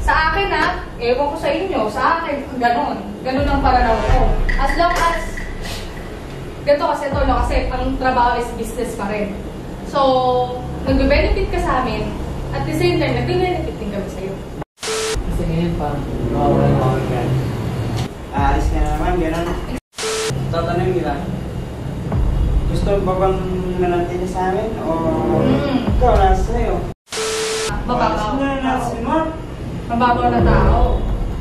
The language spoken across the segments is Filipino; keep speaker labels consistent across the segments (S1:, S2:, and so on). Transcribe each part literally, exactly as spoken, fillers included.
S1: Sa akin ha, ewan ko sa inyo, sa akin, ganon. Ganon ang paranaw ko. As long as, ganito kasi ito, no, kasi ang trabaho is business pa rin. So, nagbe-benefit ka sa amin, at the same time, nagbe-benefit din kami sa'yo.
S2: Kasi ngayon pa, mawawala na ako yan.
S3: Aalis ka na naman, ganon. Tatanong nila, gusto ba bang manatili sa amin? O
S1: Mm.
S3: ikaw, nasa sa'yo?
S1: Mababaw.
S3: Nasa mo?
S1: Mababaw na tao.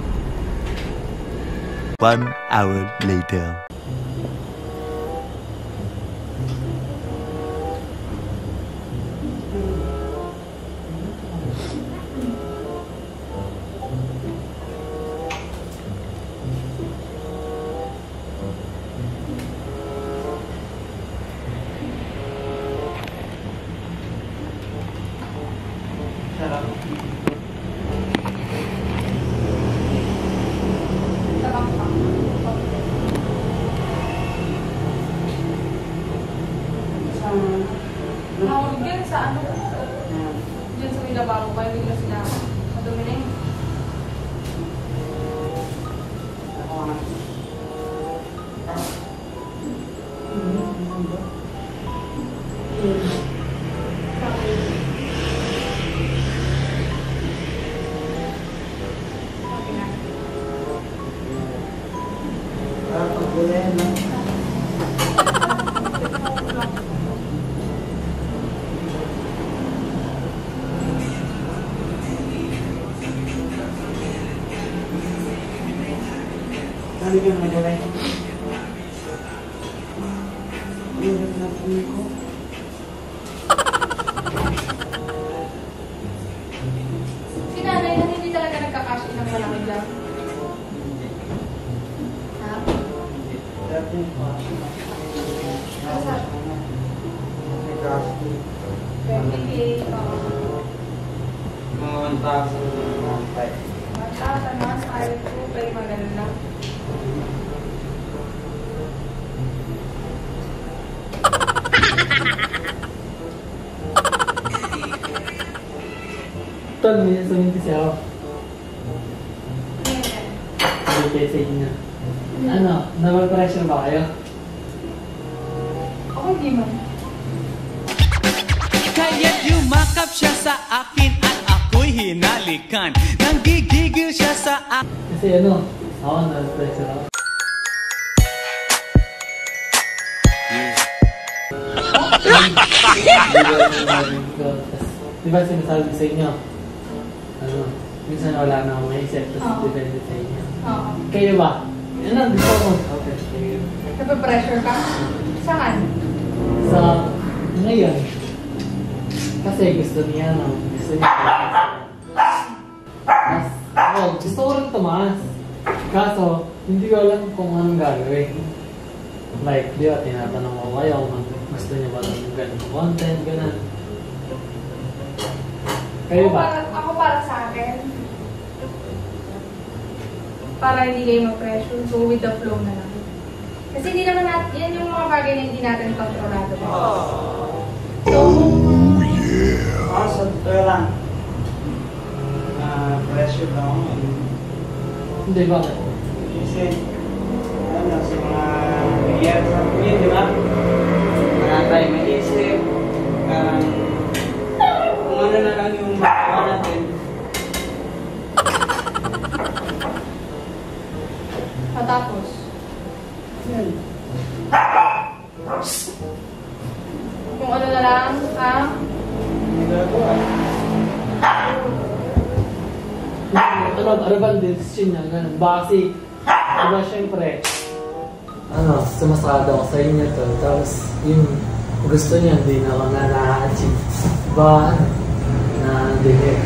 S4: One hour later.
S3: Sarap.
S1: Sarap pa. Mahulog yan sa ano? Diyan sa may lababo pa, hindi na sila madumi na yun.
S3: Parang pagbulan, no? Ano yung madalay? Hirap na po ko.
S1: Si nanay na hindi talaga nagkakash in ng malaki lang. Ha?
S3: Dati yung pasok.
S1: Ano sa?
S3: May gasto.
S1: twenty K.
S3: Mga one thousand one five.
S1: Matata na, ayaw ko, pero maganda lang.
S2: Tol, may sasabihin kasi ako. Hindi kayo sa inyo. Ano, naman-pressure ba kayo?
S1: Ako hindi man.
S5: Kaya't yumakap siya sa akin at ako'y hinalikan. Nanggigigil siya sa akin.
S2: Kasi ano, ako naman-pressure ako. Di ba sinasabi sa inyo? Ano, minsan wala na akong maisip, tapos
S1: Oo.
S2: depende sa inyo.
S1: Oo.
S2: Kayo ba? Ano, gusto mo? Okay, kayo.
S1: Nape-pressure ka? Saan?
S2: Sa ngayon, kasi gusto niya, no? Gusto niya. Mas, oh, gusto ko rin tumaas. Kaso, hindi ko alam kung anong gagawin. Like, di ba, tinatanong ko kayo kung gusto niya ba ng ganong content, gano'n. Kayo
S1: Ako
S2: ba?
S1: para, ako para sa akin, para hindi kayo ma-pressure, so with the flow na lang. Kasi hindi naman natin, yan yung mga bagay na hindi natin kontrolado. So,
S3: Ako sa totoo lang. Ah, pressure lang ako.
S2: Hindi, bakit?
S3: Kasi, ano, sa mga nangyayari sa akin yun, di ba? Wala tayo maisip. Um, kung ano na lang yung magawa natin.
S1: matapos.
S3: Yun.
S1: Kung ano na lang, ha?
S3: Nagagawa.
S2: Ano, ano ba ang decision niya? Ganun. Baka kasi, diba syempre, ano, sumasada ako sa inyo to. Tapos, yung gusto niya, hindi na ako na na-achieve. Ba, ano, na delay.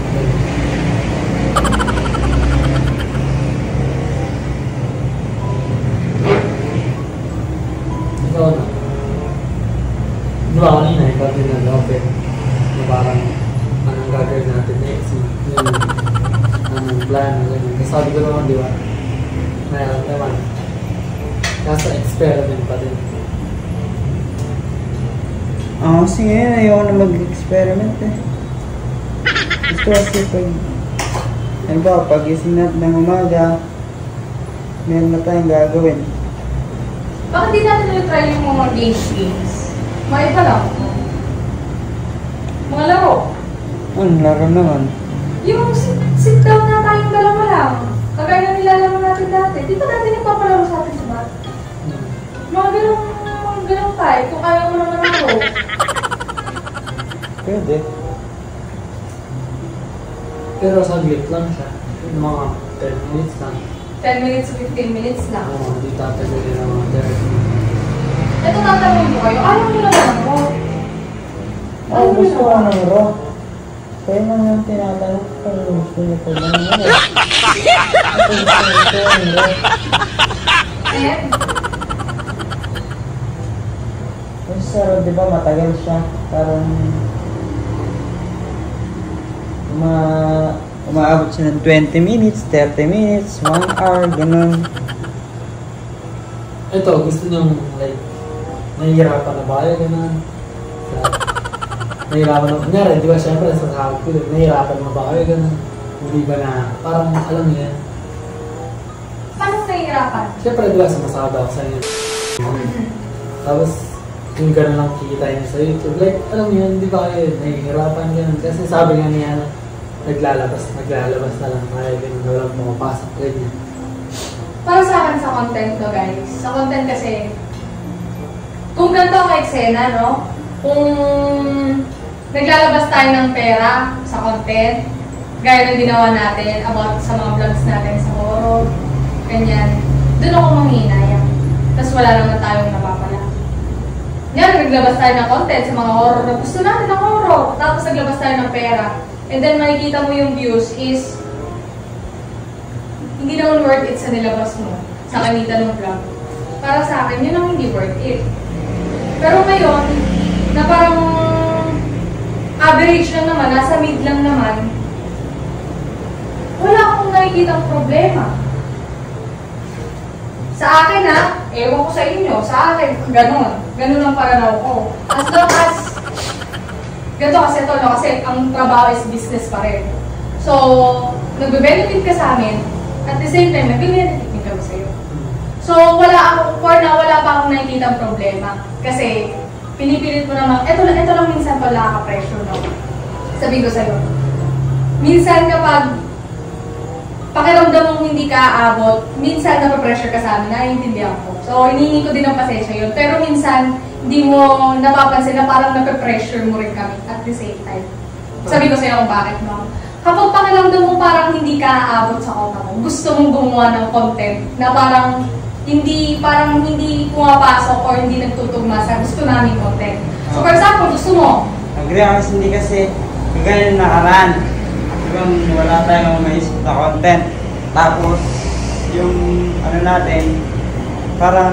S2: Ikaw na. Diba kanina, ikaw din nag-open. Na parang, anong gagawin natin next week. Yung, anong plan, ganyan. Kasi sabi ko naman, di ba? Mayroon naman. Kaso experiment pa din.
S3: Oo, kasi ngayon ayoko na mag-experiment eh. Gusto kasi pag Halimbawa, pag gising natin ng umaga, meron na tayong gagawin.
S1: Bakit di natin na-try yung mga games-games? Mga iba lang. Mga laro.
S3: Ano, laro naman.
S1: Yung sit, sit down na tayong dalawa lang. Kagaya na nilalaro natin dati. Di ba natin yung papalaro sa atin sa bar? Mga ganong, mga ganong type. Kung ayaw mo naman ako.
S3: Pwede.
S2: Pero saglit lang siya. Yung mga ten minutes lang.
S1: ten minutes to fifteen minutes lang.
S2: Oo, hindi tatagalin ng mga thirty minutes.
S1: Ito tatanungin ko kayo. Ayaw nyo naman ako.
S3: Ay, gusto ko ng ro. Kaya nang yung tinatanong kung gusto niyo po ng ro. Ito gusto niyo po ng ro.
S1: Eh?
S3: Kasi sa ro, di ba matagal siya? Parang uma umaabot siya ng twenty minutes, thirty minutes, one hour, ganun.
S2: Ito, gusto niyong like, nahihirapan na ba kayo, gano'n? Nahihirapan na, kunyari, di ba, syempre, sa sabi ko, nahihirapan na ba kayo, gano'n? Hindi ba na, parang, alam niyo yan.
S1: Paano nahihirapan?
S2: Syempre, di ba, sumasada ako sa inyo. Tapos, yung gano'n lang kikita niyo sa YouTube, like, alam niyo yan, di ba kayo, nahihirapan, gano'n. Kasi sabi nga niya, ano, naglalabas, naglalabas na lang tayo, gano'n, walang pumapasok, ganyan.
S1: Para sa akin sa content to, guys. Sa content kasi, kung ganito ang eksena, no? Kung naglalabas tayo ng pera sa content, gaya ng ginawa natin about sa mga vlogs natin sa horror, ganyan, doon ako manghinayang. Tapos wala naman tayong napapala. Yan, naglabas tayo ng content sa mga horror na gusto natin ng horror. Tapos naglabas tayo ng pera. And then makikita mo yung views is hindi naman worth it sa nilabas mo, sa kanita ng vlog. Para sa akin, yun ang hindi worth it. Pero ngayon, na parang average lang naman, nasa mid lang naman, wala akong nakikita problema. Sa akin ha, ewan ko sa inyo, sa akin, ganun. Ganun ang paranaw ko. As long as, ganito kasi ito, no? Kasi ang trabaho is business pa rin. So, nagbe-benefit ka sa amin, at the same time, nag-benefit din kami sa'yo. So, wala ako, for now, wala pa akong nakikita problema. Kasi, pinipilit mo naman, eto, eto lang minsan pala ka-pressure, no? Sabihin ko sa'yo. Minsan kapag pakiramdam mong hindi ka aabot, minsan napapressure ka sa amin, naiintindihan ko. So, hinihingi ko din ng pasensya yun. Pero minsan, hindi mo napapansin na parang napapressure mo rin kami at the same time. Sabihin ko sa'yo kung bakit, no? Kapag pakiramdam mo parang hindi ka aabot sa kota mo, gusto mong gumawa ng content na parang hindi parang hindi pumapasok or hindi nagtutugma sa gusto namin content. So for example, gusto mo?
S3: Agree ako kasi hindi kasi kagaya ng nakaraan. Diba wala tayong maisip na content. Tapos yung ano natin, parang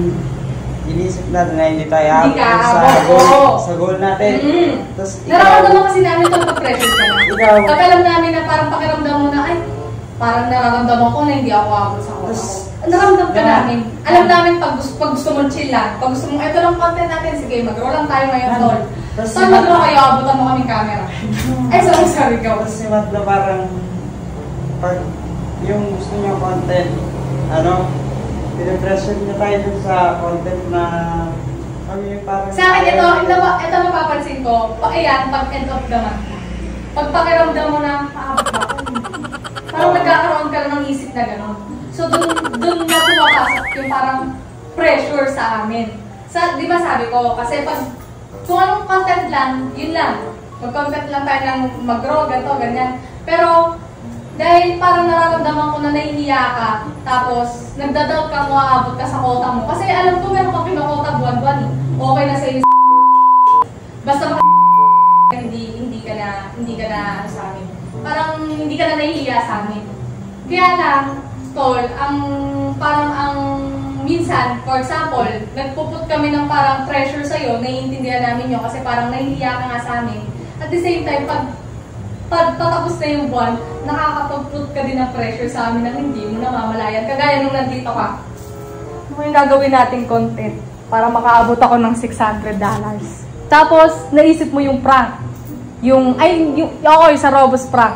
S3: inisip natin na hindi tayo
S1: Hindi ka
S3: sa
S1: aabot.
S3: goal, sa goal natin.
S1: Mm-hmm.
S3: Tapos
S1: Nararamdaman kasi namin itong pag-pressure ka na.
S3: Ikaw.
S1: Pag alam namin na parang pakiramdam mo na, ay, parang nararamdaman ko na hindi ako aabot sa kota ko. Naramdam ka
S3: Yeah.
S1: namin. Alam namin pag gusto, pag gusto mo chill lang, pag gusto mo, ito lang content natin, sige, mag-roll lang tayo ngayon,
S3: Yan.
S1: tol.
S3: Tapos
S1: Saan
S3: si
S1: mag-roll
S3: Mat-
S1: kayo, abutan mo kaming camera. Ay, sorry, sorry, ikaw.
S3: Tapos si Matla parang pag yung gusto niya content, ano, pinipressure niya tayo dun sa content na kami parang
S1: Sa akin, ito, ito, ito napapansin ko, pa, ayan, pag end of the month na. Pag pakiramdam mo na, paabot ba ako? Parang nagkakaroon ka ng isip na gano'n. So, dun, dun na pumapasok yung parang pressure sa amin. Sa, di ba sabi ko, kasi pag, kung anong content lang, yun lang. Mag-content lang tayo ng mag-grow, ganito, ganyan. Pero, dahil parang nararamdaman ko na nahihiya ka, tapos nagda-doubt ka kung aabot ka sa quota mo. Kasi alam ko meron kang pinakota buwan-buwan eh. Okay na sa'yo. Basta maka hindi hindi ka na hindi ka na ano sa amin. Parang hindi ka na nahihiya sa amin. Kaya lang, tol, ang parang ang minsan, for example, nagpuput kami ng parang pressure sa'yo, naiintindihan namin yun kasi parang nahihiya ka nga sa amin. At the same time, pag pag tatapos na yung buwan, nakakapag-put ka din ng pressure sa amin na hindi mo namamalayan. Kagaya nung nandito ka. Ano yung gagawin nating content para makaabot ako ng six hundred dollars. Tapos, naisip mo yung prank. Yung, ay, yung, okay, sa Robos prank.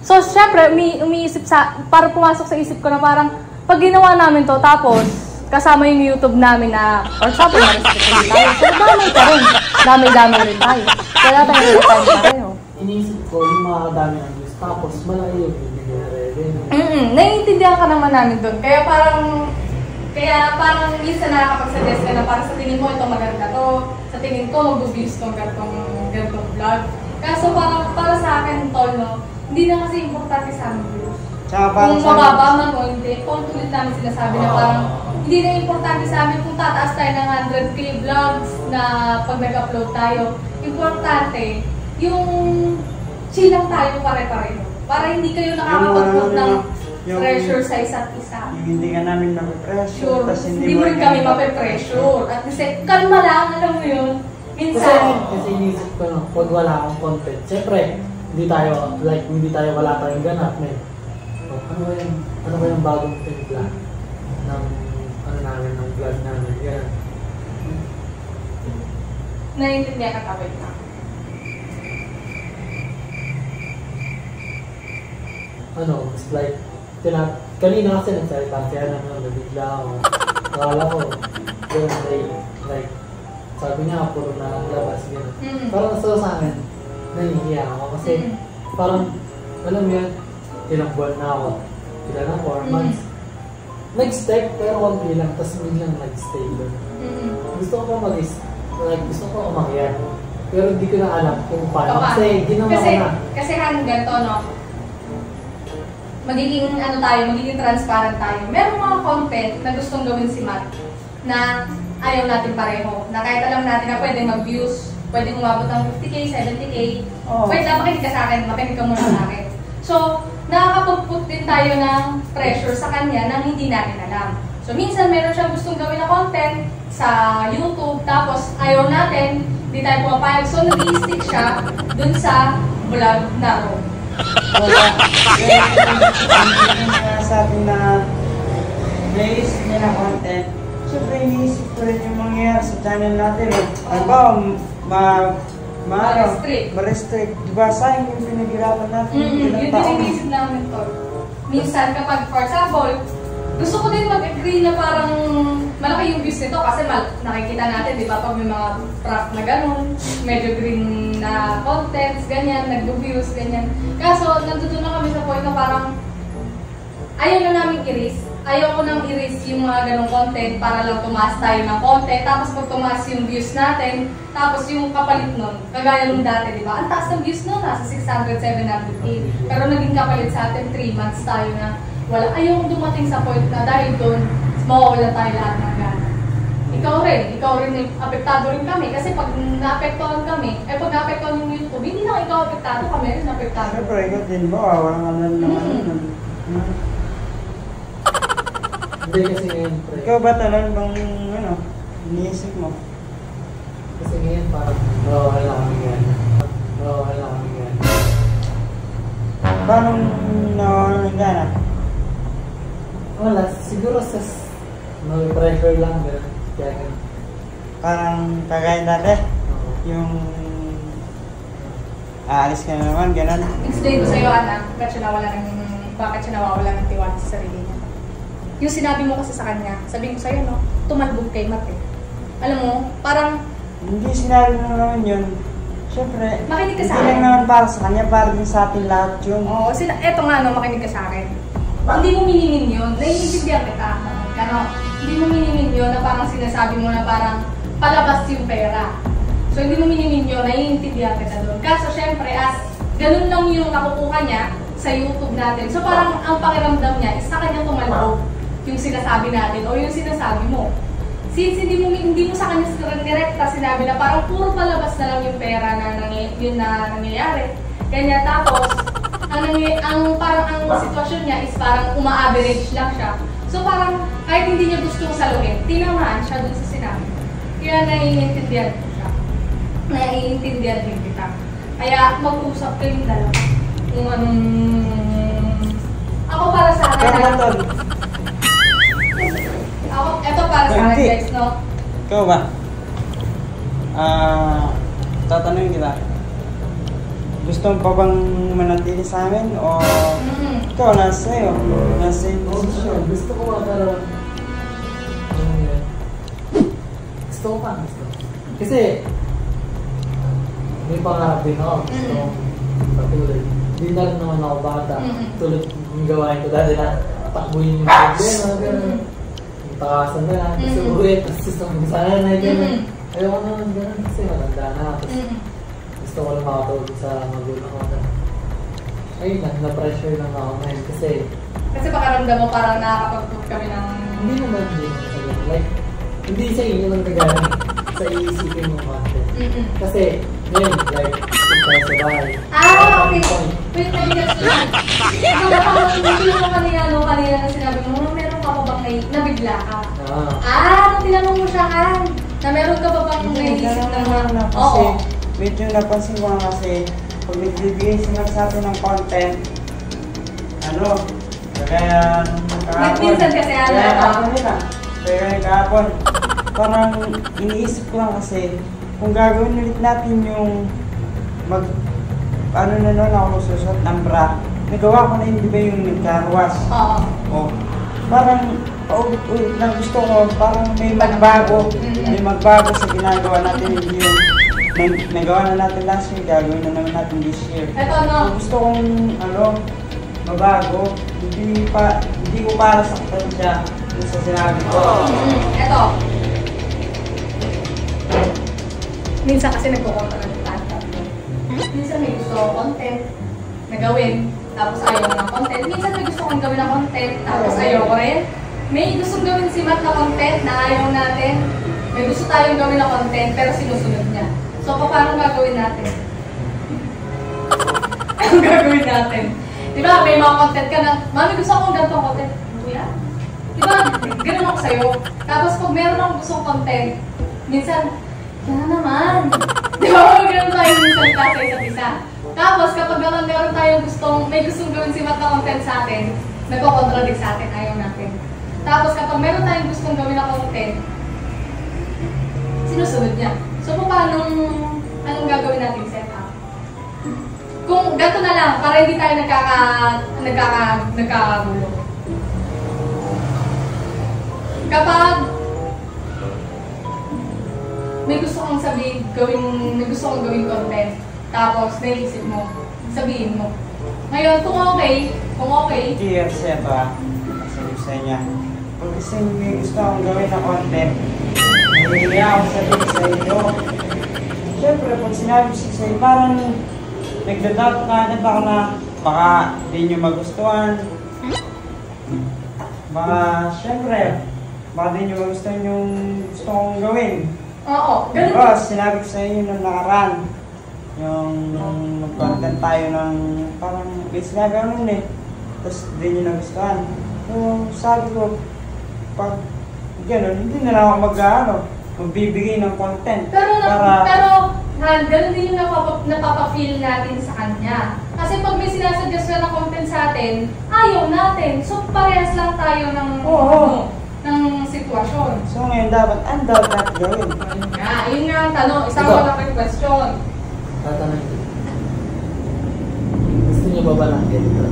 S1: So, syempre, umi umiisip sa, para pumasok sa isip ko na parang, pag ginawa namin to, tapos, kasama yung YouTube namin na, for example, ma-restrict tayo. So, dami pa rin. Dami-dami rin tayo. Kaya tayo rin tayo tayo.
S2: Iniisip ko yung mga dami ng views, tapos malaki yung bibigyan na revenue.
S1: Mm-mm. Naiintindihan ka naman namin doon. Kaya parang, kaya parang minsan nakakapag-suggest ka na parang sa tingin mo ito maganda to, sa tingin ko mag-views tong gantong, gantong vlog. Kaso parang para sa akin, tol, no, hindi na kasi importante sa amin views. Kung mababa man o hindi, paulit namin sinasabi na parang hindi na importante sa amin kung tataas tayo ng one hundred K vlogs na pag nag-upload tayo. Importante, yung chill lang tayo pare-pareho. Para hindi kayo nakakapag-put ng yung pressure sa isa't isa.
S3: Yung hindi ka namin mape-pressure.
S1: Sure. Hindi, hindi mo rin kami mape-pressure. At kasi, kalma lang, alam mo yun. Minsan.
S2: Kasi, kasi inisip ko na, pag wala akong content, siyempre, hindi tayo, like, hindi tayo, wala tayong ganap, men. So, ano ba yung, ano ba yung bagong timpla ng, ano namin, ng vlog namin, yan.
S1: Naiintindihan ka kawit na.
S2: Ano, it's like, tina, kanina kasi nagsalita siya naman, nabigla ako. Akala ko, ganun, like, like, sabi niya, puro na lang labas, gano'n.
S1: Mm-hmm.
S2: Parang so sa akin, nahihiya ako kasi mm-hmm. parang, alam mo yan, ilang buwan na ako, ilan na, four mm-hmm. months. Nag-step, pero konti lang, tapos biglang nag-stay doon. Mm-hmm. Gusto ko mag like, gusto ko umakyat, pero hindi ko na alam kung paano.
S1: Paano?
S2: Kasi, ginawa
S1: kasi,
S2: ko na.
S1: Kasi hanggang ganito, no? Magiging ano tayo, magiging transparent tayo. Merong mga content na gustong gawin si Matt na ayaw natin pareho. Na kahit alam natin na pwede mag-views, pwede umabot ng fifty K, seventy K. Oh. Wait lang, makinig ka sa akin, makinig ka muna sa akin. So, nakakapag-put din tayo ng pressure sa kanya nang hindi natin alam. So, minsan meron siyang gustong gawin na content sa YouTube, tapos ayaw natin, hindi tayo pumapayag. So, nag-i-stick siya dun sa vlog na ro.
S3: Wala. Kaya sa atin na naisip niya na content, siyempre iniisip ko rin yung mangyayari sa channel natin. Ano ba, ma...
S1: Ma-restrict.
S3: Ma-restrict. Diba, sayang yung pinaghirapan natin.
S1: Mm-hmm. Yun din iniisip namin to. Minsan kapag, for example, gusto ko din mag-agree na parang malaki yung views nito kasi mal nakikita natin, di ba, pag may mga prank na gano'n, medyo green na contents, ganyan, nag-views, ganyan. Kaso, nandun na kami sa point na parang ayaw na namin i-risk. Ayaw ko nang i-risk yung mga ganong content para lang tumaas tayo ng content. Tapos pag tumaas yung views natin, tapos yung kapalit nun, kagaya nung dati, di ba? Ang taas ng views nun, nasa six hundred, seven hundred K. Pero naging kapalit sa atin, three months tayo na wala. Ayaw dumating sa point na dahil doon, mawawala tayo lahat ng gana. Ikaw rin, ikaw rin, apektado rin kami. Kasi pag naapektuhan kami, eh pag naapektuhan yung YouTube, hindi lang ikaw apektado, kami rin apektado.
S3: Siyempre, ikaw din ba? Walang alam naman.
S2: Hindi kasi ngayon, pre.
S3: Ikaw ba talagang bang, ano, iniisip mo?
S2: Kasi ngayon parang, nawawala na kami yan. Nawawala na kami yan.
S3: Paano nawawala ng gana?
S2: Wala, siguro sa mag-pressure lang, gano'n. Kaya gano'n.
S3: Parang kagaya dati,
S2: Oo.
S3: yung aalis ka na naman, gano'n.
S1: Explain ko sa'yo, anak, bakit siya nawala ng, bakit siya nawawala ng tiwala sa sarili niya. Yung sinabi mo kasi sa kanya, sabihin ko sa'yo, no, tumalbog kay Matt eh. Alam mo, parang,
S3: Hindi sinabi mo naman yun. Siyempre,
S1: Makinig ka sa
S3: hindi
S1: akin.
S3: lang naman para sa kanya, para din sa atin lahat yun.
S1: oo, sina eto nga, no, makinig ka sa akin. Hindi mo minimin yun, naiintindihan kita. Ano, hindi mo minimin yun na parang sinasabi mo na parang palabas yung pera. So, hindi mo minimin yun, naiintindihan kita doon. Kaso, syempre, as ganun lang yung nakukuha niya sa YouTube natin. So, parang ang pakiramdam niya is sa kanya tumalbog yung sinasabi natin o yung sinasabi mo. Since hindi mo, hindi mo sa kanya direkta sinabi na parang puro palabas na lang yung pera na nangy yun na nangyayari. Kanya tapos, ang, ang parang ang sitwasyon niya is parang uma-average lang siya. So parang kahit hindi niya gustong saluhin, tinamaan siya dun sa sinabi. Kaya naiintindihan ko siya. Naiintindihan din kita. Kaya mag-usap kayong dalawa. Kung anong... Ako para sa akin...
S3: Ikaw ba, Tol?
S1: Ako, eto para sa akin, guys, no?
S3: Ikaw ba? Ah, tatanungin kita. gusto mo pa bang manatili sa amin o
S1: Mm.
S3: ikaw nasa sa'yo? Nasa yung
S2: Oo,
S3: desisyon.
S2: gusto ko magkaroon. Ano yan? Gusto ko pa, gusto. Kasi, may pangarap din ako. Gusto kong patuloy. Hindi na rin naman ako bata.
S1: Mm.
S2: Tulad yung gawain ko dati na takbuhin yung problema, gano'n. Yung takasan na lang, kasi
S1: Mm.
S2: uwi, tapos gusto kong sana na gano'n.
S1: Mm.
S2: Ayoko naman gano'n kasi matanda na. Tapos
S1: Mm.
S2: gusto ko lang makatulog sa magulang ko. Ayun lang, na-pressure lang ako ngayon kasi
S1: Kasi pakiramdam mo parang nakakapag-put kami ng...
S2: hindi naman din sa ganun. Like, hindi sa inyo lang nagaling sa iisipin mo content.
S1: Mm-mm.
S2: Kasi, ngayon, like, kung tayo sa bahay.
S1: Ah, okay. Wait, nag-gets ko lang. So, napakasindi mo kanina, no, kanina na sinabi mo, "Ma'am, meron ka pa bang nai- nabigla ka?"
S2: Ah,
S1: Ah, nung tinanong mo siya ka, na meron ka pa bang
S3: Hindi,
S1: naisip
S3: ganun
S1: na
S3: naman na kasi
S1: Oo.
S3: medyo napansin ko nga kasi pag nagbibigay sila sa atin ng content, ano, kaya nung kahapon.
S1: Minsan kasi ano,
S3: Kaya
S1: ah.
S3: kahapon nila. Kaya kahapon, parang iniisip ko lang kasi kung gagawin ulit natin yung mag, ano na nun ako magsusot ng bra, nagawa ko na yun, di ba yung nagkaruwas?
S1: Oo.
S3: Oh, parang paulit-ulit lang gusto ko, parang may magbago, may magbago sa ginagawa natin hindi yung nag- nagawa na natin last year, gagawin na naman natin this year.
S1: Eto, no?
S3: Gusto kong, ano, mabago, hindi pa, hindi ko para saktan siya dun sa sinabi ko.
S1: Mm, eto. Minsan kasi nagkukontra ng content. Minsan may gusto akong content na gawin, tapos ayaw ko ng content. Minsan may gusto kong gawin na content, tapos ayaw ko rin. May gustong gawin si Matt na content na ayaw natin. May gusto tayong gawin na content, pero sinusunod niya. So, paano gagawin natin? Anong gagawin natin? Di ba, may mga content ka na, "Mami, gusto akong ganitong content." Kuya? Di ba, ganun ako sa'yo. Tapos pag meron akong gustong content, minsan, "Yan naman." Di ba, pag ganun tayo minsan pa sa isa't isa. Tapos kapag naman meron tayong gustong, may gustong gawin si Matt na content sa atin, nagko-contradict sa atin, ayaw natin. Tapos kapag meron tayong gustong gawin na content, sinusunod niya. So, paano, anong gagawin natin set up? Kung gato na lang, para hindi tayo nagkaka, nagkaka, nagkakagulo. Kapag may gusto kang sabihin, gawin, may gusto kang gawin content, tapos naisip mo, sabihin mo. Ngayon, kung okay, kung okay,
S3: Hindi yan siya ba, sabi sa niya, pag kasi may gusto akong gawin na content, nahihiya ako sabihin sa iyo. Siyempre, pag sinabi siya sa iyo, parang nagdadoubt ka na baka na, baka di nyo magustuhan. Baka, siyempre, baka di nyo magustuhan yung gusto kong gawin.
S1: oo, ganun.
S3: Diba, sinabi ko sa inyo nung nakaraan, yung nung mag-content tayo ng parang may sinabi ako nun eh, tapos di nyo nagustuhan. So, sabi ko, pag gano'n, hindi na lang ako mag-ano, magbibigay ng content.
S1: Pero, na,
S3: para,
S1: pero, Han, ganun din yung napapa, napapa-feel natin sa kanya. Kasi pag may sinasuggest ka na content sa atin, ayaw natin. So, parehas lang tayo ng,
S3: Oo.
S1: ano, ng sitwasyon.
S3: so ngayon dapat, ang dapat gawin.
S1: Ayun nga, yun nga ang tanong. Isang
S2: Ikaw.
S1: ko lang question.
S2: tatanong ko. Gusto niyo ba ba ng editor?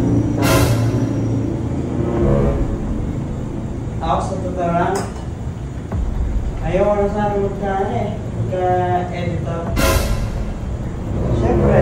S3: Ako sa totoo lang, ayaw ko na sana magkaan eh, magka-editor. Siyempre,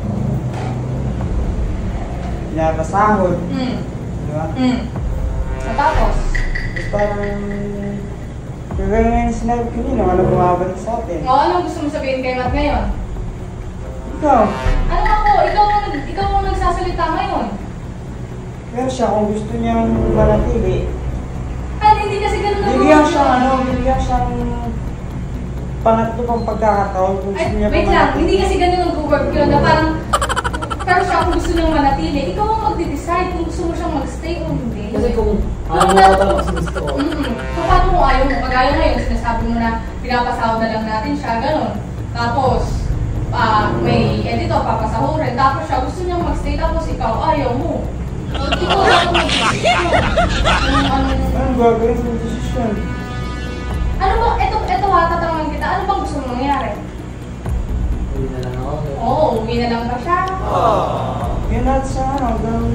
S3: pinapasahod,
S1: Hmm.
S3: di ba?
S1: Hmm. Matapos.
S3: Tapos parang, kagaya nga yung sinabi ko nino, ano bumabalik sa atin?
S1: O, anong gusto mo sabihin kay Matt ngayon?
S3: Ikaw,
S1: Ano ako? Ikaw ang, nag- ikaw ang nagsasalita ngayon.
S3: pero siya kung gusto niyang manatili,
S1: Ano, hindi kasi ganun ang
S3: bigyan
S1: mga-
S3: siyang ano, bigyan siyang pangatlo pang pagkakataon kung gusto
S1: Ay,
S3: niya
S1: wait lang.
S3: manatili.
S1: Hindi kasi ganun ang work yun. Na parang, pero siya kung gusto niyang manatili, ikaw ang magde-decide kung gusto mo siyang magstay o hindi.
S2: Kasi kung
S1: Kung
S2: ano
S1: na-
S2: mo tapos gusto ko,
S1: Mm-mm. Kung paano kung ayaw mo, kagaya ngayon, sinasabi mo na pinapasahod na lang natin siya, ganun. Tapos, ah, may editor, papasahurin. Tapos siya gusto niyang magstay, tapos ikaw ayaw mo. So, ikaw ang mag-desisyon. Kung anong-
S3: Anong gagawin ng desisyon?
S1: Ano ba, eto, eto ha, tatanungin kita, ano bang gusto mong mangyari?
S2: Uwi na lang ako.
S1: Oo, uwi na lang ba siya?
S3: Yun at sa ano, hanggang...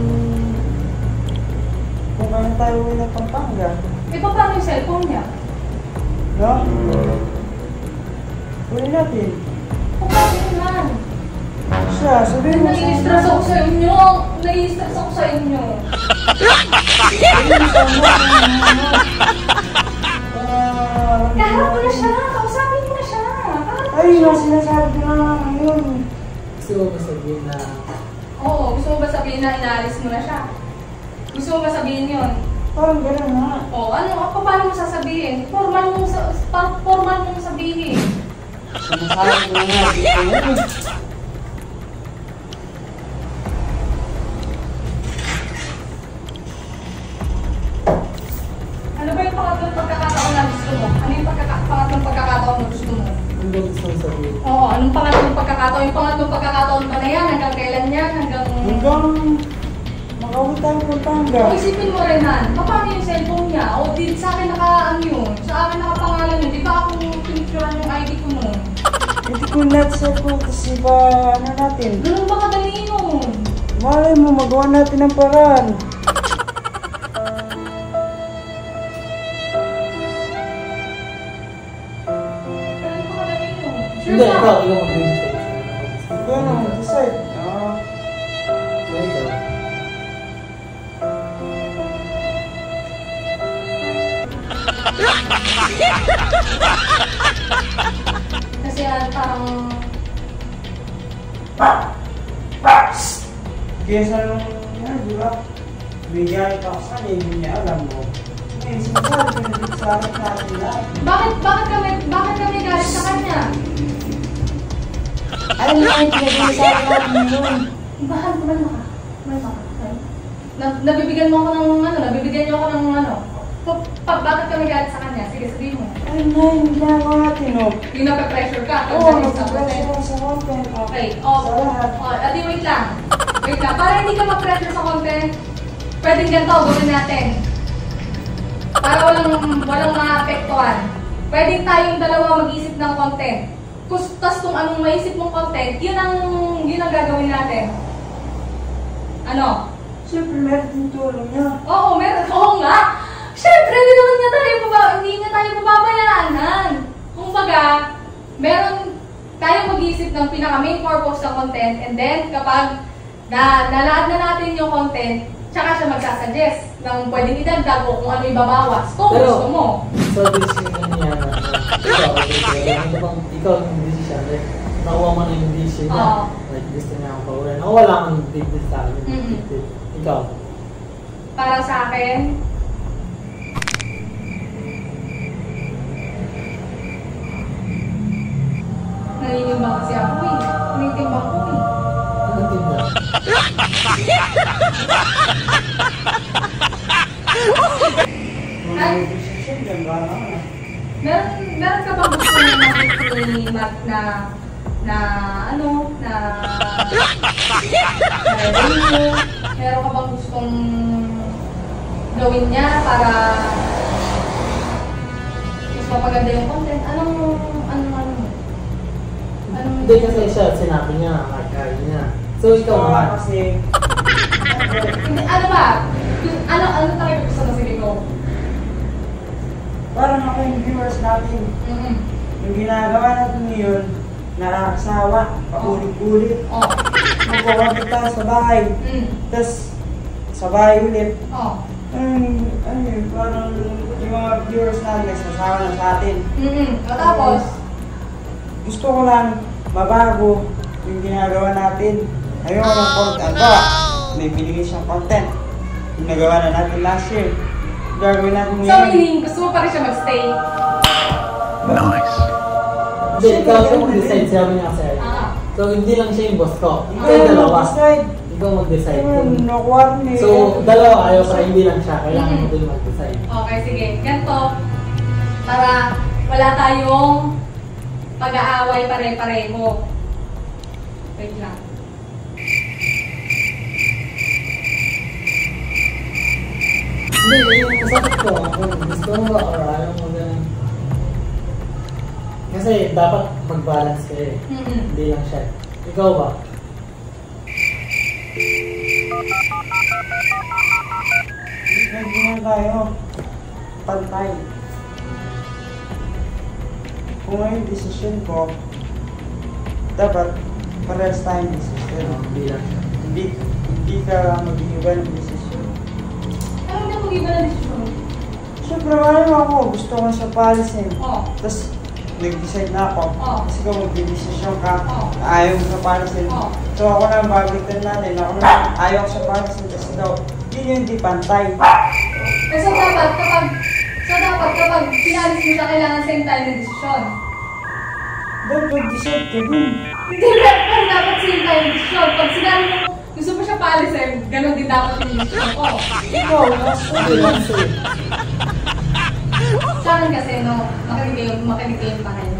S3: Kung kaya tayo uwi ng Pampanga.
S1: Eh, pa paano yung cellphone niya?
S3: No? Uwi natin.
S1: Kung paano yun man?
S3: Siya, sabihin mo sa
S1: Nai-stress ako sa inyo. Nai-stress ako sa inyo. Kaharap mo na siya. Kausapin mo na siya. Kaharap
S3: Ay, yung sinasabi ko na nga ngayon.
S2: Gusto ko ba sabihin na
S1: Oo, gusto mo ba sabihin na inaalis mo na siya? Gusto mo ba sabihin yun?
S3: Parang gano'n nga.
S1: Oo, ano, ako paano mo sasabihin? Formal mong, sa, pa- formal mong sabihin.
S3: Sinasabi ko na nga, di ko yan.
S1: Ano ba yung pangatlong pagkakataon na gusto mo? Ano yung pagkaka- pangatlong pagkakataon na gusto mo?
S2: ang ba gusto ko sabihin?
S1: Oo, anong pangatlong pagkakataon? Yung pangatlong pagkakataon pa na yan? Hanggang kailan yan? Hanggang...
S3: Hanggang makawin tayo ng Pampanga.
S1: O isipin mo rin, Han, paano yung cellphone niya? O di sa akin naka, ano yun? Sa akin nakapangalan yun. Di ba ako pinicturean yung I D ko nun?
S3: Hindi ko net sa po kasi ba ano natin.
S1: Ganun ba kadali yun?
S3: Malay mo, magawa natin ang paraan.
S1: Ganun ba kadali yun? Sure
S2: Hindi,
S1: ba?
S2: ikaw, ikaw mag-decide.
S3: Ikaw na mag-decide. Ah,
S2: Ikaw.
S1: Kasi ah, parang...
S3: kesa nung, yan, di ba? Bigay pa ako sa kanya, hindi niya alam mo. Ngayon, sinasabi ko na dito sa akin natin lahat.
S1: Bakit, bakit kami, bakit kami galit sa kanya?
S3: Alam mo, ay pinagay sa akin natin yun.
S1: Bahal, kumalma ka. Kumalma ka. Na, nabibigyan mo ako ng ano, nabibigyan niyo ako ng ano. Pa, pa, bakit kami galit sa kanya? Sige, sabihin mo.
S3: Ay, na, hindi ginagawa natin, no?
S1: Yung nape-pressure ka.
S3: Oo,
S1: pag galit sa
S3: nagpa-pressure
S1: content.
S3: ako sa content.
S1: Okay. Oh,
S3: Sa lahat.
S1: oh, adi, wait lang. Wait lang. Para hindi ka ma-pressure sa content, pwedeng ganito, gawin natin. Para walang, walang maapektuhan. Pwedeng tayong dalawa mag-isip ng content. Tapos kung anong maisip mong content, yun ang, yun ang gagawin natin. Ano?
S3: Siyempre, meron din tulong niya.
S1: Oo, meron. Oo nga. Siyempre, hindi naman niya tayo, baba, hindi niya tayo pababayaanan. Kung baga, meron tayong mag-iisip ng pinaka-main purpose ng content and then kapag na nalaad na natin yung content, tsaka siya magsasuggest ng pwedeng idagdag o kung ano ibabawas. Kung
S2: Pero,
S1: gusto mo.
S2: So, decision niya na, ikaw, okay, ano bang, ikaw yung decision, like, nakuha mo na yung decision niya,
S1: Oo.
S2: like, gusto niya akong paulan, ako wala kang big deal sa akin,
S1: Mm-mm.
S2: ikaw,
S1: Para sa akin, naninimbang kasi ako eh. Nanitimbang ko eh.
S2: ano tinda?
S1: Ay,
S3: Decision, ganda na.
S1: meron, meron ka bang gusto na makikita ni Matt na na ano, na na revenue? Meron ka bang gustong gawin niya para mas mapaganda yung content? Anong, anong, ano? Anong,
S2: Hindi kasi siya, sinabi niya, kaya niya. So, ikaw
S3: Oo,
S2: naman.
S3: kasi,
S1: Hindi, ano ba? Yung- Ano, ano talaga gusto mo? Sige, go.
S3: parang ako yung viewers natin.
S1: Mm-mm.
S3: Yung ginagawa natin ngayon, nakakasawa, paulit-ulit.
S1: Oh.
S3: Magkakabit tayo sa bahay.
S1: Mm.
S3: Tapos, sa bahay ulit.
S1: Oh.
S3: Ano, ano yun, parang yung mga viewers natin nagsasawa na sa atin.
S1: Mm-mm. O tapos,
S3: Gusto ko lang mabago yung ginagawa natin. Ayoko ng content. Ba, may binigay siyang content. Yung nagawa na natin last year. Gagawin natin
S1: so
S3: ngayon.
S1: meaning, gusto mo pa rin siya magstay?
S4: Nice.
S2: Hindi, ikaw yung mag-decide, sabi niya kasi.
S1: Ah.
S2: So, hindi lang siya yung boss ko.
S3: Ikaw
S2: Kayo
S3: yung
S2: dalawa.
S3: mag-decide.
S2: Ikaw mag-decide.
S3: Ayun, nakuha rin eh.
S2: So, dalawa ayaw para hindi lang siya. Kailangan mo
S1: Mhm.
S2: din mag-decide.
S1: Okay, sige. Ganito. Para wala tayong pag-aaway pare-pareho. Wait lang.
S2: Hindi, yung masakit ko. Kung gusto mo ba or ayaw mo ganun. Kasi dapat mag-balance kayo eh.
S1: Mm-hmm.
S2: Hindi lang siya. Ikaw ba?
S3: Hindi na tayo. Pantay. Kung ano yung desisyon ko, dapat parehas tayong desisyon.
S2: Hindi lang siya.
S3: Hindi, hindi ka mag-iiba ng desisyon.
S1: Ano na mag-iba na desisyon?
S3: Siyempre, ano ako, gusto ko siya palisin.
S1: Oo.
S3: Tapos, nag-decide na ako.
S1: Oo.
S3: Kasi kung mag-desisyon ka,
S1: Oo.
S3: ayaw mo siya palisin.
S1: Oo.
S3: So, ako na babalikan natin. Ako na, ayaw ko siya palisin. Kasi daw, yun yung hindi pantay.
S1: Kasi dapat kapag, so dapat kapag pinalis mo siya, kailangan same time ng desisyon.
S3: Dapat mag-decide ka dun.
S1: Hindi, pero dapat same time ng desisyon. Pag sinabi mo, gusto mo siya palisin, ganun din dapat yung desisyon ko.
S3: Ikaw, nasa lang sa'yo.
S1: Sa akin kasi, no, makinig kayo, makinig kayo pa kayo.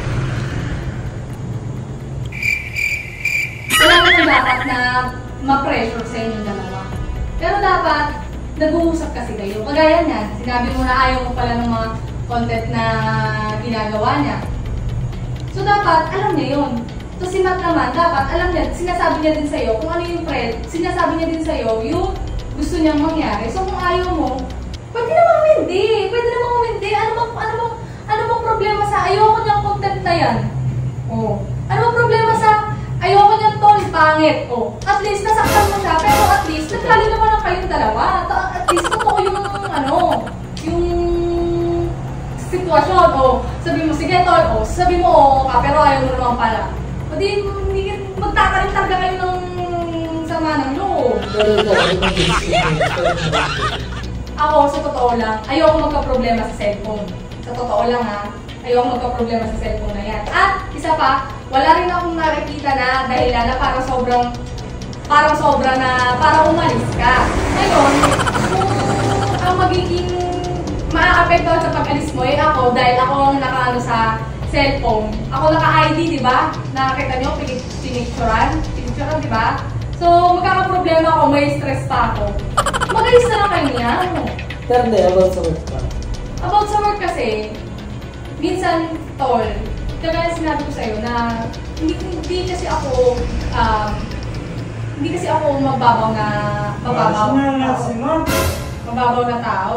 S1: Wala naman dapat na ma-pressure sa inyong dalawa. Pero dapat, nag-uusap kasi kayo. Kagaya niyan, sinabi mo na ayaw mo pala ng mga content na ginagawa niya. So dapat, alam niya yun. So si Matt naman, dapat alam niya, sinasabi niya din sa'yo kung ano yung friend, sinasabi niya din sa'yo yung gusto niyang mangyari. So kung ayaw mo, pwede namang hindi. Pwede namang hindi. Ano bang, ano bang, ano bang problema sa ayoko niyang content na yan? Oh. Ano bang problema sa ayoko niyang tol, pangit? Oh. At least nasaktan mo siya, pero at least nagkali naman ang kayong dalawa. At least totoo yung ano, yung sitwasyon. Oh. Sabi mo, sige tol, oh. Sabi mo, oo ka, pero ayaw mo naman pala. O di, magtatalim talaga kayo ng sama ng loob.
S2: Pero ito, ito yung decision.
S1: Ako, sa totoo lang, ayoko magka-problema sa cellphone. Sa totoo lang ha, ayoko magka-problema sa cellphone na yan. At isa pa, wala rin akong nakikita na dahilan na parang sobrang, parang sobra na, parang umalis ka. Ngayon, kung ang magiging maaapekto sa pag-alis mo, eh ako, dahil ako ang nakaano sa cellphone, ako naka-I D, di ba? Nakakita nyo, pinicturan, pinicturan, di ba? So, magkakaproblema ako, may stress pa ako. Mag-alis na lang kayo niya.
S2: Pero hindi, about sa work pa.
S1: About sa work kasi, minsan, tol, kagaya sinabi ko sa'yo na hindi, hindi kasi ako, um, hindi kasi ako mababaw na, mababaw na tao. Mababaw na tao.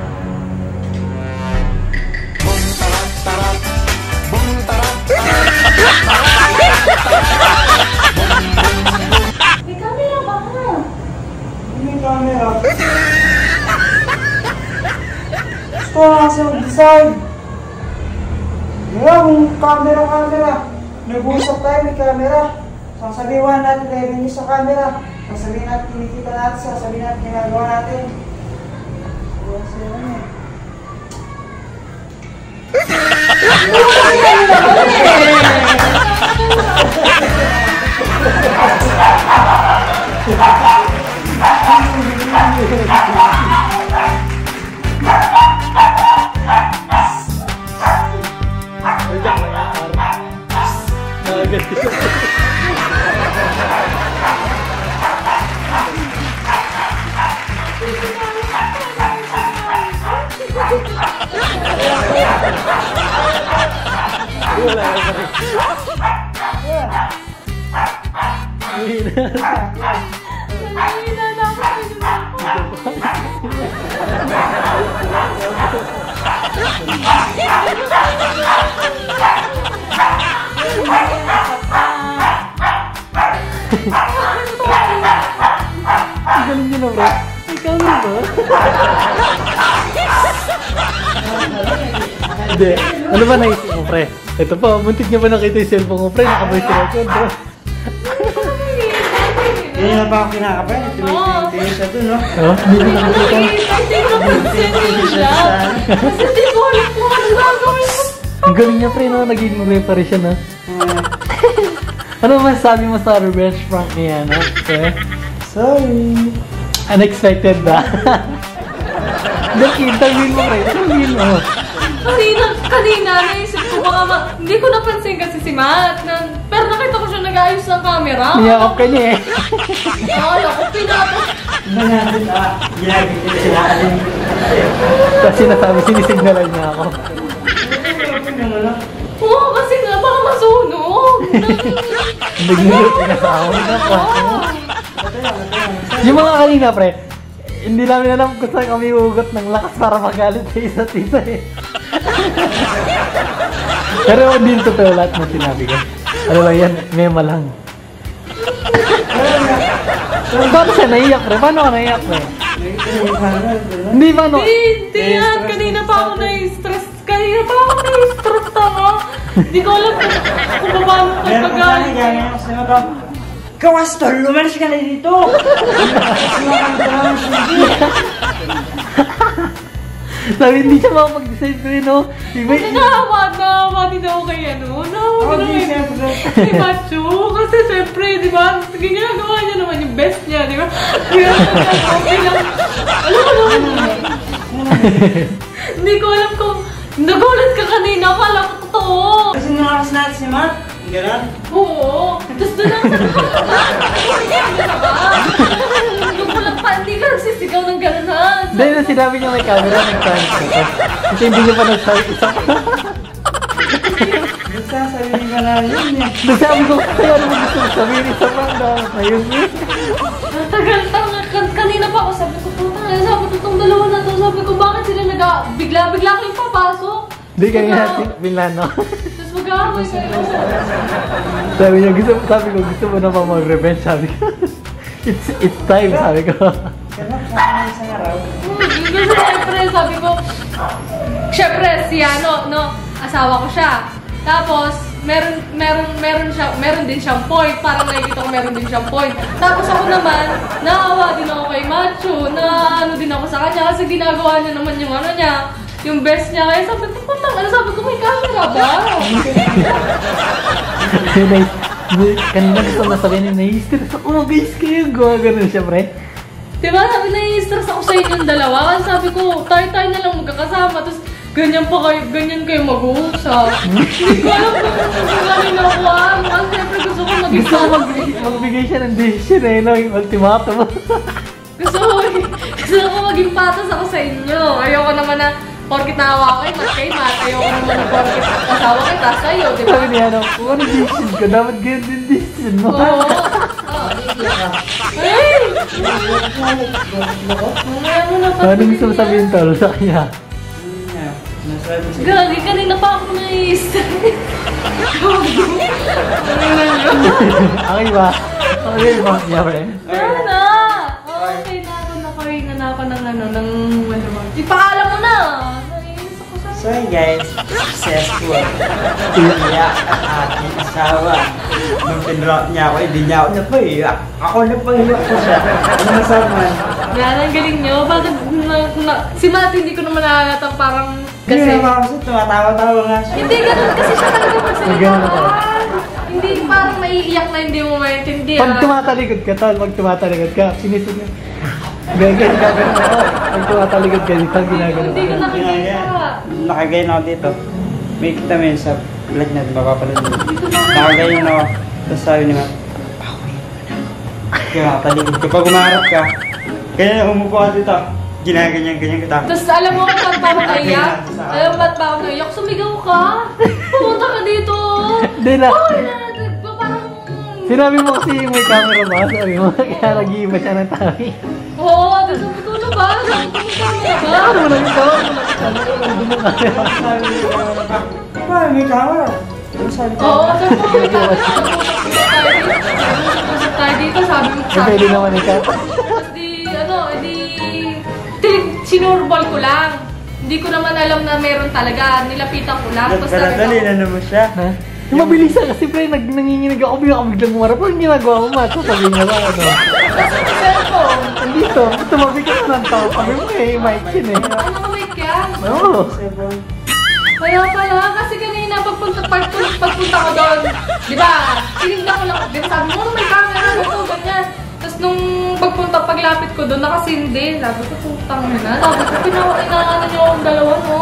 S1: May camera ba ka?
S3: May camera. Gusto ko na kasi mag-decide. Ngayon, kung camera-camera, nag-uusap tayo, may camera. Sasabihin natin revenue sa camera. Sasabihin natin kinikita natin, sasabihin natin ginagawa natin. Wala sa'yo na eh.
S2: Galing nyo na bro. Ikaw na ba? Hindi. Ano ba naisip mo pre? Ito pa, muntik niya ba nakita yung cellphone ko pre? Naka-voice record bro.
S3: Ganyan na ba ako kinakapay? Tumitingin siya dun, no?
S2: Oh, hindi ko nakikita.
S1: Kasi di ko alam kung ano gagawin ko.
S2: Ang galing niya pre, no? Nagiging referee siya, no? Ano masasabi mo sa revenge prank niya, no? Okay?
S3: Sorry.
S2: Unexpected ba? Interview mo pre, interview mo.
S1: Kanina, kanina, naisip ko baka ma... Hindi ko napansin kasi si Matt. Na, pero nakita ko siya nag-ayos ng camera.
S2: Niyakap ka niya eh.
S1: Akala ko pinapos.
S3: Hindi natin, ah, ginagin ko sila.
S2: Kasi nasabi, sinisignalan niya ako.
S3: Ano naman, ah?
S1: Oo,
S2: Nag-iingat ka sa amin na po. Yung mga kanina, pre, hindi namin alam kung saan kami ugot ng lakas para magalit sa isa't isa eh. Pero hindi totoo lahat ng sinabi ko. Ano lang yan, mema lang. Paano siya naiyak, pre? Paano ka naiyak, pre? Hindi ba, no?
S1: Hindi yan. Kanina pa ako na-stress. Kanina pa ako na-stress tama. Hindi ko alam kung kung paano ka pag-galit.
S3: Kawas tol, lumalas ka na dito!
S2: Sabi, hindi siya makapag-decide ko yun, no? Iba
S1: Kasi naawa, naawa din ako kay ano. Naawa din ako kay Macho. Kasi syempre, di ba? Ginagawa niya naman yung best niya, di ba? Kaya okay lang. Alam mo naman. Hindi ko alam kung nagulat ka kanina. Akala ko totoo.
S3: Kasi nalakas natin si Matt. Ganun?
S1: Oo. Tapos doon lang sa hindi ka ba? Doon ko lang pa, hindi ka nagsisigaw ng gano'n ha.
S2: Dahil na sinabi niya may camera, nag-transfer ko. Kasi hindi niya pa nagsabi isa pa.
S3: Nagsasabihin ka na yun eh.
S2: Nagsabi ko, kaya naman gusto mo sabihin isa pa ang dapat na yun eh.
S1: Tagal tanga. Kanina pa ako, sabi ko, puta, sabi ko itong dalawa na to. Sabi ko, bakit sila nag bigla-bigla kayong papasok?
S2: Hindi kaya natin, Milano.
S1: Tapos mag-aaway kayo.
S2: Sabi niya, gusto, sabi ko, gusto mo na pa mag-revenge, sabi ko. It's it's time, sabi ko.
S3: Kaya sa isang araw.
S1: Hmm, kasi syempre, sabi ko, syempre, si ano, no, asawa ko siya. Tapos, meron, meron, meron siya, meron din siyang point. Parang nakikita ko meron din siyang point. Tapos ako naman, naawa din ako kay Macho, na ano din ako sa kanya, kasi ginagawa niya naman yung ano niya, yung best niya. Kaya sabi ko, putang, ano, sabi ko, may camera ba?
S2: Kanina gusto na sabihin niya, nai-stress ako, mag-is kayo. Gawa ganun siya, pre.
S1: Diba, sabi, nai-stress ako sa inyong dalawa. Kasi sabi ko, tayo-tayo na lang magkakasama. Tapos, ganyan pa kayo, ganyan kayo mag-uusap. Hindi ko alam kung galing ako ah. Kasi siyempre gusto ko maging
S2: Gusto ko mag- magbigay siya ng decision eh, no? Yung ultimatum.
S1: Gusto ko, gusto ko maging patas ako sa inyo. Ayoko naman na, porkit naawa kay Mat kay Mat. Ayoko naman na porkit kasawa kay Tas sa'yo, di ba?
S2: Sabi niya, ano, kung ano decision ko, dapat ganyan din decision mo.
S1: Oo. Ay! Mamaya mo na pa.
S2: Ano gusto mo sabihin, tol, sa kanya?
S3: Nasabi siya.
S1: Gagi, kanina pa ako na-stress.
S2: Okay ba? Okay ba niya, pre?
S1: Sana! Okay na ako, nakahinga na ako ng ano, ng ano ba? Ipaalam mo na! Naiinis ako sa'yo.
S3: So hey guys, successful. Iyak ang aking asawa. Nung pinrot niya ako, hindi niya ako napaiyak. Ako napaiyak ko siya. Ano masama?
S1: Yan, ang galing nyo. Bakit na, na, si Matt hindi ko naman nakalatang parang
S3: Kasi
S1: kasi...
S3: naman ako siya, tumatawa-tawa nga siya.
S1: Hindi, ganun kasi siya talaga magsalita.
S2: Ganun ako.
S1: Hindi parang maiiyak na hindi mo maintindihan.
S2: Pag tumatalikod ka, tol, pag tumatalikod ka, sinisig ka. Bega, gagawin mo ako. Pag tumatalikod ka, dito ginagano
S1: Hindi ko
S2: ka.
S1: nakikita.
S3: Nakagayin ako dito. May kita mo yun sa vlog natin, mapapanood mo. Nakagayin ako. Tapos sabi ni Matt, bawi mo na. Kaya matalikod. Kapag umarap ka, kaya umupo ka dito. Ginaganyan-ganyan kita.
S1: Tapos alam mo kung ba't pa ako naiyak? Alam mo ba't pa ako naiyak? Sumigaw ka! Pumunta ka dito!
S2: Hindi na.
S1: Oh, nanatag ko parang...
S2: Sinabi mo kasi may camera ba? Sabi mo, kaya nag-iiba siya ng tawi.
S1: Oo, tapos sabi ko na ba? Sabi ko na ba?
S2: Ano mo nang ikaw? Ano mo nang ikaw? Ano mo nang ikaw?
S3: Sabi ni Matt, may camera. Ano sabi ko?
S1: Oo, sabi ko may camera. Usap tayo dito, sabi mo.
S2: Eh, pwede naman ikaw.
S1: Tapos di, ano, di... Sinurbol ko lang. Hindi ko naman alam na meron talaga. Nilapitan ko lang. Tapos
S3: Nagkaradali na naman siya.
S2: Ha? Yung mabilisan kasi pre, nag nanginginig ako, bigla ako biglang umarap. Anong ginagawa mo, Matt? Sabihin mo ba, ano?
S1: Kasi yung cellphone.
S2: Andito, tumabi ka na ng tao. Sabi mo eh, mic yun eh.
S1: Ano ka mic yan?
S2: Oo.
S1: Kaya pala, kasi kanina pagpunta, pagpunta, pagpunta ko doon, di ba, tinignan ko lang, di ba sabi mo, may camera, ito, ganyan. Tapos nung pagpunta, paglapit ko doon, nakasindi. Sabi ko, putang na. Sabi ko, pinakainaanan niyo akong dalawa mo.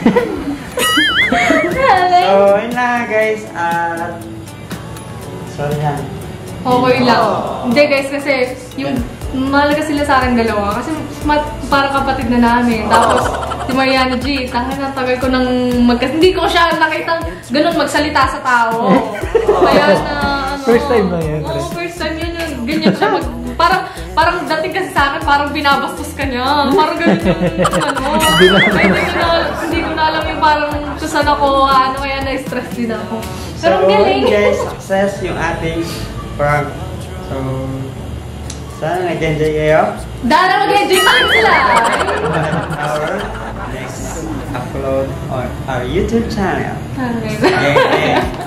S3: So, yun na guys. At... sorry na.
S1: Okay lang. Hindi guys, kasi yung mahalaga sila sa akin dalawa. Kasi mat, parang kapatid na namin. Tapos, Si Mariana G, tanga na, tagal ko nang magkas... Hindi ko siya nakita ganun magsalita sa tao. Kaya na, ano...
S2: First time na yan.
S1: Oo, first time yun yun. Ganyan siya mag... Parang, parang dating kasi sa akin, parang binabastos ka niya. Parang ganun yung, ano... Ay, hindi ko na, hindi ko na alam yung parang susan ako, ano, kaya na-stress din ako. Pero ang
S3: So,
S1: galing.
S3: guys, success yung ating prank. So, sana nag-enjoy kayo.
S1: Dara, mag-enjoy pa rin sila.
S3: Our next upload on our YouTube channel.
S1: Okay.
S3: Yeah, yeah.